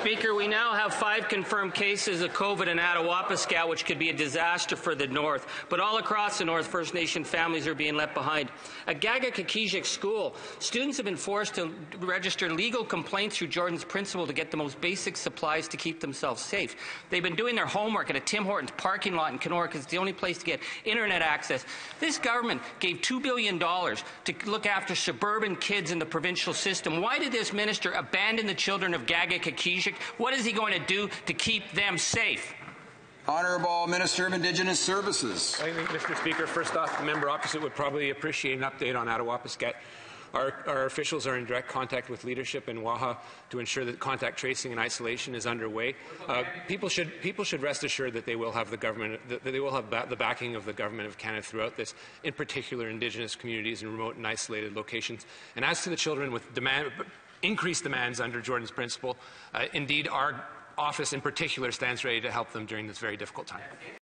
Speaker, we now have 5 confirmed cases of COVID in Attawapiskat, which could be a disaster for the North. But all across the North, First Nation families are being left behind. At Attawapiskat School, students have been forced to register legal complaints through Jordan's principal to get the most basic supplies to keep themselves safe. They've been doing their homework at a Tim Hortons parking lot in Kenora because it's the only place to get internet access. This government gave $2 billion to look after suburban kids in the provincial system. Why did this minister abandon the children of Attawapiskat? What is he going to do to keep them safe? Honourable Minister of Indigenous Services. I think, Mr. Speaker, first off, the member opposite would probably appreciate an update on Attawapiskat. Our officials are in direct contact with leadership in Waha to ensure that contact tracing and isolation is underway. People should rest assured that they will have the backing of the Government of Canada throughout this, in particular Indigenous communities in remote and isolated locations. And as to the children with increased demands under Jordan's principle, indeed our office in particular stands ready to help them during this very difficult time.